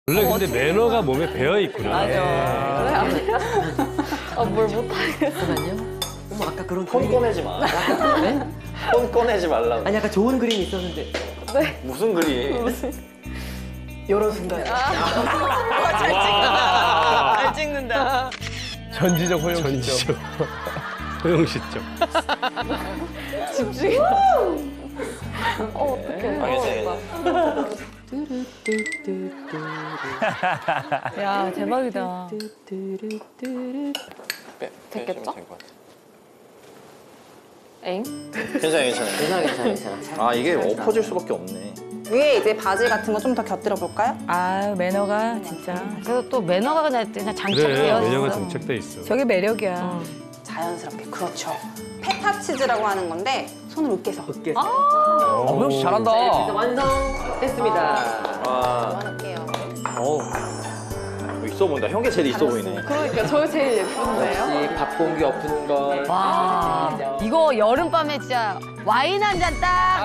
원래 근데 매너가 몸에 배어 있구나. 맞아. 그래 아니야? 뭘 못하겠어. 어머 아까 그런 폰 그림이- 꺼내지 마. 네? 폰 꺼내지 말라고. 아니 아까 좋은 그림이 있었는데 무슨 그림? 이런 순간 잘 찍는다. 전지적 허용 전지적 허용 시점. 집중해. 어떡해. 알겠어. 야 대박이다. 됐겠죠? 엥? 괜찮아, 괜찮아. 괜찮아. 아, 이게 엎어질 수밖에 없네. 위에 이제 바지 같은 거 좀 더 곁들여 볼까요? 아 매너가 진짜. 그래서 또 매너가 그냥 그래, 장착되어 매너가 있어. 정착돼 있어. 저게 매력이야. 자연스럽게. 그렇죠. 페타 치즈라고 하는 건데 손을 으깨서 어깨 명수 잘한다. 완성됐습니다. 와, 할게요. 있어 보인다. 형 게 제일 있어 보이네. 그러니까 저 제일 예쁜데요? 역시 밥 공기 엎은 거. 와, 이거 여름밤에 진짜 와인 한 잔 딱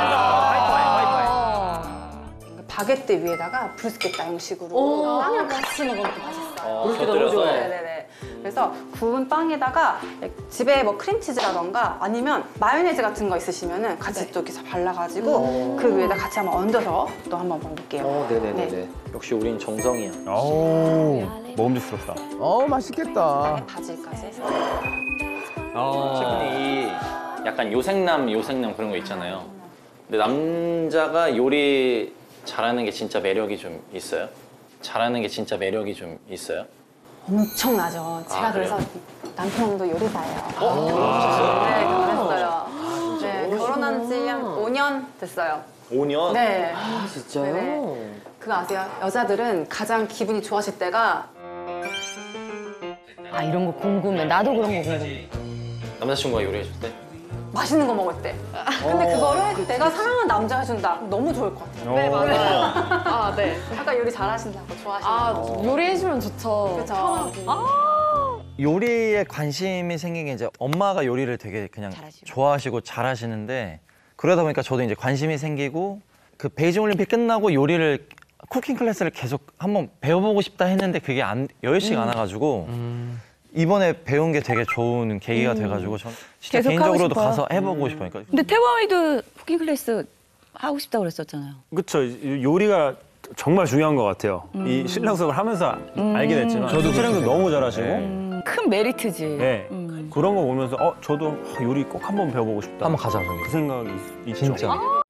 먹으면서. 바게트 위에다가 브루스케타 형식으로 빵이랑 같이 먹으면 또 맛있어요. 그렇게 너무 좋아요. 네네네. 그래서 구운 빵에다가 집에 뭐 크림치즈라던가 아니면 마요네즈 같은 거 있으시면은 같이 또 이렇게 발라가지고 그 위에다 같이 한번 얹어서 또 한번 먹어볼게요. 네네네네. 역시 우린 정성이야. 어우, 먹음직스럽다. 맛있겠다. 바질까지 해서. 셰프님, 이 약간 요생남 그런 거 있잖아요. 근데 남자가 요리 잘하는 게 진짜 매력이 좀 있어요? 잘하는 게 진짜 매력이 좀 있어요? 엄청나죠. 제가 아, 그래서 남편도 요리사예요. 결혼하셨어요? 네, 결혼했어요. 네, 결혼한 지 한 5년 됐어요. 5년? 네. 아 진짜요? 네네. 그거 아세요? 여자들은 가장 기분이 좋아질 때가 아, 이런 거 궁금해. 나도 그런 거 궁금해. 남자친구가 요리해줄 때? 맛있는 거 먹을 때. 근데 그거를 내가 사랑하는 남자가 해준다. 그럼 너무 좋을 것 같아요. 네 맞아요. 아 네. 아까 요리 잘하신다고 아 좋아하신다고. 요리해주면 좋죠. 그죠? 요리에 관심이 생긴 게 이제 엄마가 요리를 되게 그냥 잘하시고. 좋아하시고 잘하시는데 그러다 보니까 저도 이제 관심이 생기고 그 베이징 올림픽 끝나고 요리를 쿠킹 클래스를 계속 한번 배워보고 싶다 했는데 그게 여의치가 않아가지고 이번에 배운 게 되게 좋은 계기가 돼가지고 전 진짜 계속 하고 개인적으로도 싶어요. 가서 해보고 싶어요. 그러니까 근데 태화이도 쿠킹 클래스 하고 싶다고 그랬었잖아요. 그쵸. 요리가 정말 중요한 것 같아요. 이 신랑 수업을 하면서 알게 됐지만. 저도 촬영도 너무 잘하시고. 큰 메리트지. 네. 그런 거 보면서 저도 요리 꼭 한번 배워보고 싶다. 한번 가자 저기. 그 생각이 있죠. 진짜.